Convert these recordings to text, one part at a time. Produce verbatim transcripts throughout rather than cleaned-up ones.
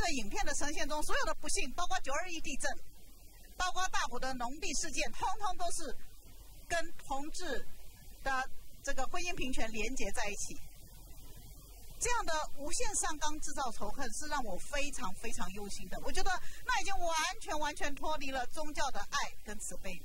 的影片的呈现中，所有的不幸，包括九二一地震，包括大埔的农地事件，通通都是跟同志的这个婚姻平权连结在一起。这样的无限上纲制造仇恨，是让我非常非常忧心的。我觉得那已经完全完全脱离了宗教的爱跟慈悲。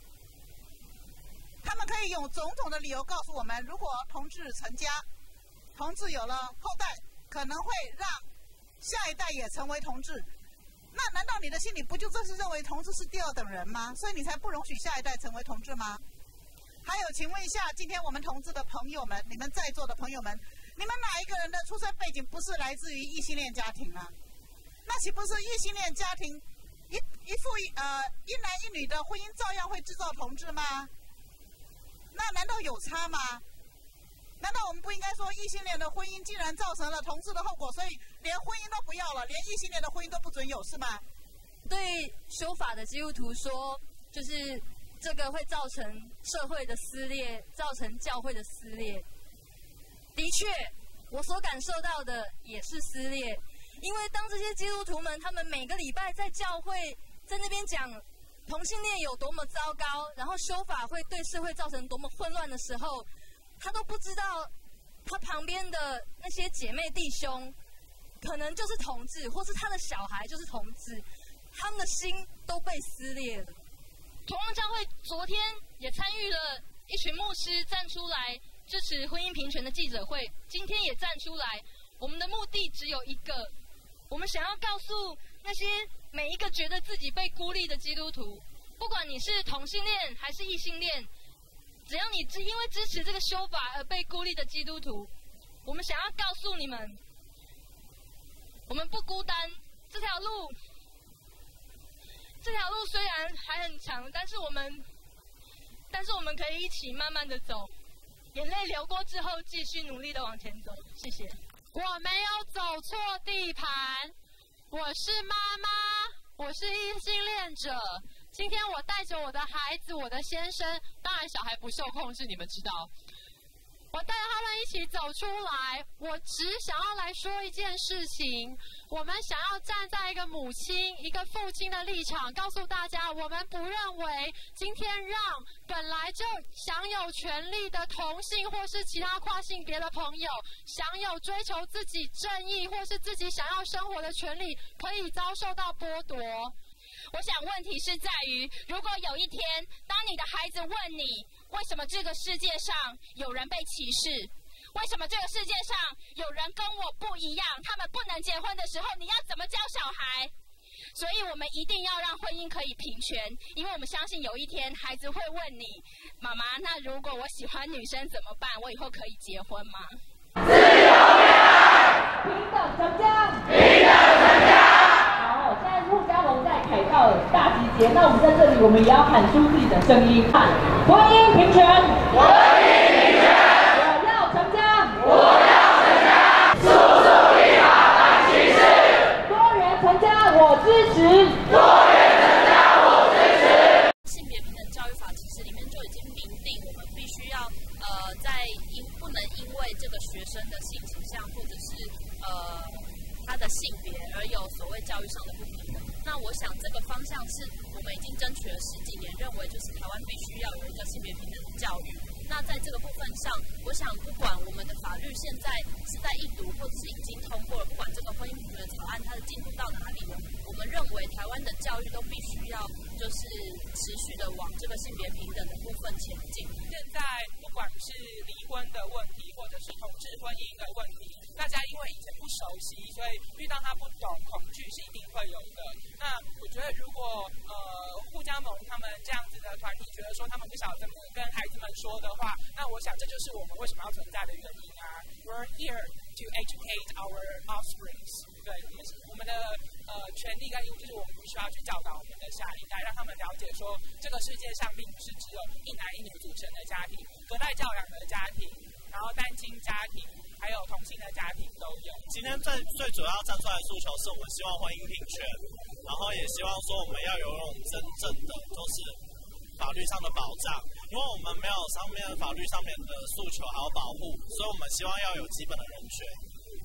他们可以用种种的理由告诉我们，如果同志成家，同志有了后代，可能会让下一代也成为同志。那难道你的心里不就正是认为同志是第二等人吗？所以你才不容许下一代成为同志吗？还有，请问一下，今天我们同志的朋友们，你们在座的朋友们，你们哪一个人的出生背景不是来自于异性恋家庭啊？那岂不是异性恋家庭一一夫一呃一男一女的婚姻照样会制造同志吗？那难道有差吗？难道我们不应该说异性恋的婚姻竟然造成了同志的后果，所以连婚姻都不要了，连异性恋的婚姻都不准有，是吗？ 对修法的基督徒说，就是这个会造成社会的撕裂，造成教会的撕裂。的确，我所感受到的也是撕裂，因为当这些基督徒们他们每个礼拜在教会在那边讲同性恋有多么糟糕，然后修法会对社会造成多么混乱的时候，他都不知道他旁边的那些姐妹弟兄可能就是同志，或是他的小孩就是同志，他们的心都被撕裂了。 同望教会昨天也参与了一群牧师站出来支持婚姻平权的记者会，今天也站出来。我们的目的只有一个，我们想要告诉那些每一个觉得自己被孤立的基督徒，不管你是同性恋还是异性恋，只要你只因为支持这个修法而被孤立的基督徒，我们想要告诉你们，我们不孤单。这条路这条路虽然还很长，但是我们但是我们可以一起慢慢的走，眼泪流过之后继续努力的往前走。谢谢。 我没有走错地盘，我是妈妈，我是异性恋者。今天我带着我的孩子，我的先生，当然小孩不受控制，你们知道。我带着他们一起走出来，我只想要来说一件事情。我们想要站在一个母亲、一个父亲的立场，告诉大家，我们不认为今天让本来就享有权利的同性或是其他跨性别的朋友，享有追求自己正义或是自己想要生活的权利，可以遭受到剥夺。 我想问题是在于，如果有一天，当你的孩子问你，为什么这个世界上有人被歧视？为什么这个世界上有人跟我不一样，他们不能结婚的时候，你要怎么教小孩？所以我们一定要让婚姻可以平权，因为我们相信有一天孩子会问你，妈妈，那如果我喜欢女生怎么办？我以后可以结婚吗？ 自由恋爱，平等成家，平等成家。好，现在陆家龙在凯道大集结，那我们在这里，我们也要喊出自己的声音，喊婚姻平权，婚姻平权，我要成家，我要成家，速速立法反歧视，多元成家我支持，多元成家我支持。 性别平等教育法其实里面就已经明定，我们必须要呃在因不能因为这个学生的性倾向或者是呃他的性别而有所谓教育上的不平等。那我想这个方向是我们已经争取了十几年，认为就是台湾必须要有一个性别平等的教育。那在这个部分上，我想不管我们的法律现在是在一读或者是已经通过了，不管这个婚姻平权的草案它的进度到哪里了，我们认为台湾的教育都必须要就是持续的往这个性别平等的部分前进。 现在不管是离婚的问题，或者是同志婚姻的问题，大家因为以前不熟悉，所以遇到他不懂，恐惧是一定会有的。那我觉得如果呃互加盟他们这样子的团体觉得说他们不晓得怎么跟孩子们说的话，那我想这就是我们为什么要存在的原因啊。We're here to educate our offspring。对，我们我们的呃权利跟义务就是我们必须要去教导我们的下一代，让他们了解说这个世界上并不是只有一男一女组成的家庭，隔代教养的家庭，然后单亲家庭，还有同性的家庭都有。 今天最最主要站出来的诉求是我们希望婚姻平权，然后也希望说我们要有那种真正的就是法律上的保障，因为我们没有上面法律上面的诉求还有保护，所以我们希望要有基本的人权。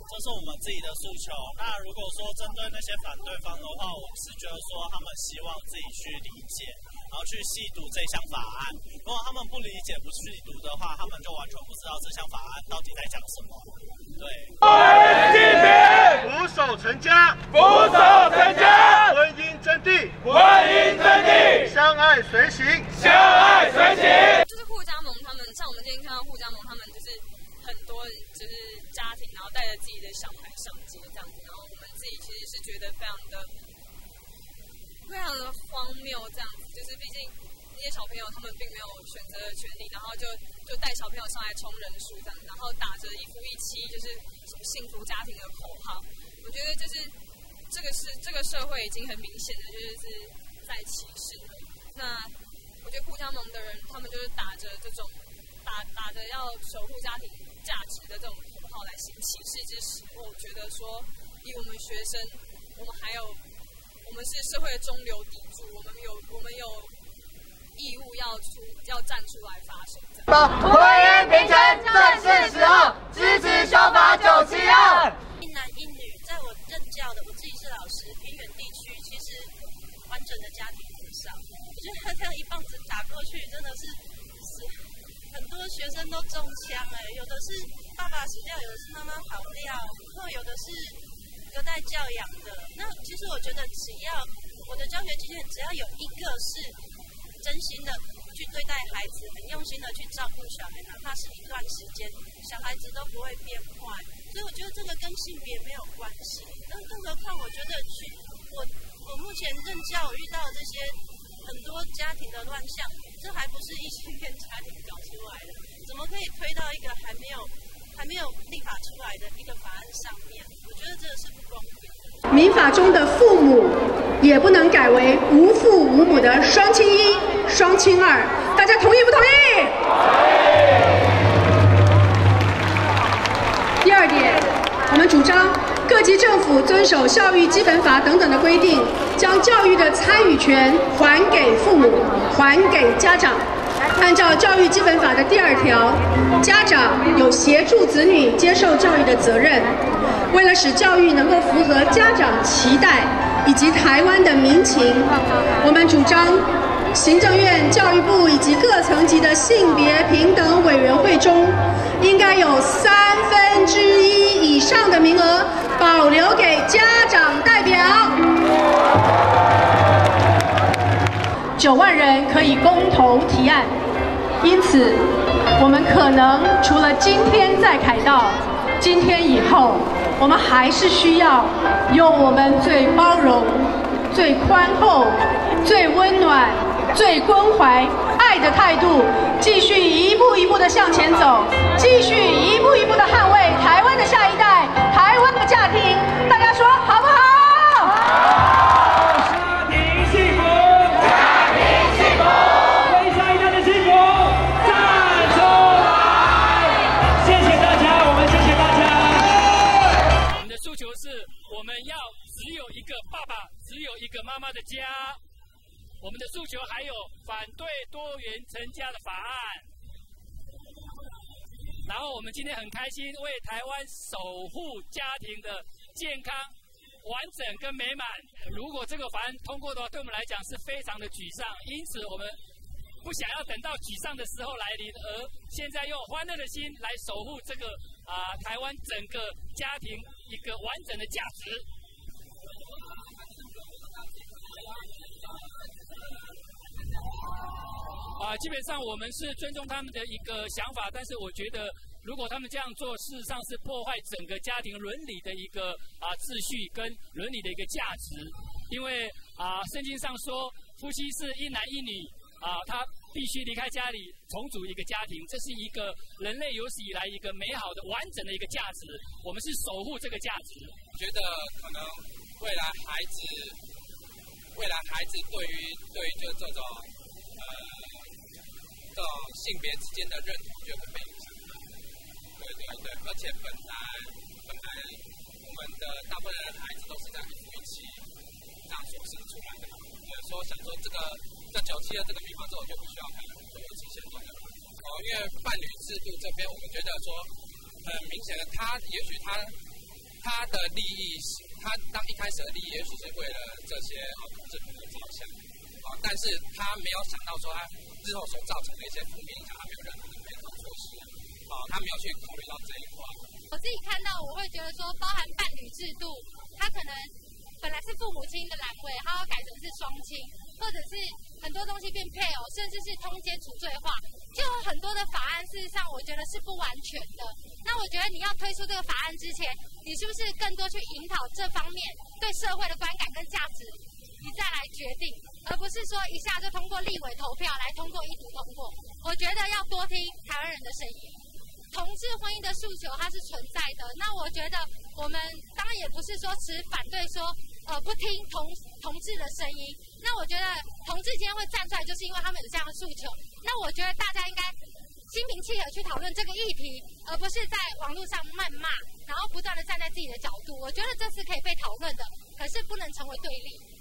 这是我们自己的诉求。那如果说针对那些反对方的话，我是觉得说他们希望自己去理解，然后去细读这项法案。如果他们不理解、不细读的话，他们就完全不知道这项法案到底在讲什么。对。 性别，俯首成家，俯首成家，婚姻真谛，婚姻真谛，相爱随行，相爱随行。 就是互加盟他们，像我们今天看到互加盟他们就是很多就是家庭，然后带着自己的小孩上街这样子，然后我们自己其实是觉得非常的非常的荒谬这样子，就是毕竟那些小朋友他们并没有选择的权利，然后就就带小朋友上来冲人数这样子，然后打着一夫一妻就是什么幸福家庭的口号，我觉得就是这个是这个社会已经很明显的就是在歧视了。那我觉得互加盟的人他们就是打着这种打打着要守护家庭价值的这种口号来行歧视之实，我觉得说以我们学生，我们还有我们是社会的中流砥柱，我们有我们有义务要出要站出来发声。 婚姻平权正是时候，支持修法九七二。 一男一女，在我任教的，我自己是老师，偏远地区其实完整的家庭很少。我觉得这样一棒子打过去，真的是是很多学生都中枪哎、欸，有的是爸爸死掉，有的是妈妈跑掉，或有的是隔代教养的。那其实我觉得，只要我的教学经验，只要有一个是真心的去对待孩子，很用心的去照顾小孩，哪怕是一段时间，小孩子都不会变坏。所以我觉得这个跟性别没有关系。那更何况，我觉得去我我目前任教遇到这些很多家庭的乱象，这还不是异性恋家庭搞出来的，怎么可以推到一个还没有还没有立法出来的一个法案上面？我觉得这个是不公平的。 民法中的父母也不能改为无父无母的双亲一、双亲二，大家同意不同意？第二点，我们主张各级政府遵守教育基本法等等的规定，将教育的参与权还给父母，还给家长。按照教育基本法的第二条，家长有协助子女接受教育的责任。为了使教育能够符合家长期待以及台湾的民情，我们主张行政院、教育部以及各层级的性别平等委员会中，应该有三分之一以上的名额保留给家长代表。九万人可以公投提案，因此我们可能除了今天在凯道，今天以后，我们还是需要用我们最包容、最宽厚、最温暖、最关怀、爱的态度，继续一步一步的向前走，继续一步一步的捍卫台湾的下一代、台湾的家庭。大家说好不好？ 家庭幸福，家庭幸福，为下一代的幸福站出来！谢谢大家，我们谢谢大家。 我们的诉求是，我们要只有一个爸爸，只有一个妈妈的家。我们的诉求还有反对多元成家的法案。然后我们今天很开心，为台湾守护家庭的健康、完整跟美满。如果这个法案通过的话，对我们来讲是非常的沮丧。因此，我们不想要等到沮丧的时候来临，而现在用欢乐的心来守护这个啊、呃、台湾整个家庭一个完整的价值。啊、呃，基本上我们是尊重他们的一个想法，但是我觉得，如果他们这样做，事实上是破坏整个家庭伦理的一个啊、呃、秩序跟伦理的一个价值。因为啊、呃，圣经上说，夫妻是一男一女啊、呃，他必须离开家里重组一个家庭，这是一个人类有史以来一个美好的、完整的一个价值。我们是守护这个价值。 觉得可能未来孩子，未来孩子对于对于就这种呃。这种性别之间的认同就会被影响到，对对对，而且本来本来我们的大部分的孩子都是在一夫一妻这样所生出来的，所以说想说这个这九七的这个民法之后就不需要看所有期限中的，哦，因为伴侣制度这边我们觉得说很明显的，他也许他他的利益，他当一开始的利益也许是为了这些啊同志朋友着想，啊，但是他没有想到说他日后所造成的一些负面影响，他没有任何的配套措施，啊，他没有去考虑到这一块。 我自己看到，我会觉得说，包含伴侣制度，他可能本来是父母亲的栏位，他要改成是双亲，或者是很多东西变配偶，甚至是通奸除罪化，就有很多的法案，事实上我觉得是不完全的。那我觉得你要推出这个法案之前，你是不是更多去引导这方面对社会的观感跟价值，你再来决定，而不是说一下就通过立委投票来通过一读通过。我觉得要多听台湾人的声音。同志婚姻的诉求它是存在的，那我觉得我们当然也不是说持反对说呃不听同同志的声音，那我觉得同志今天会站出来，就是因为他们有这样的诉求。那我觉得大家应该心平气和去讨论这个议题，而不是在网络上谩骂，然后不断的站在自己的角度。我觉得这是可以被讨论的，可是不能成为对立。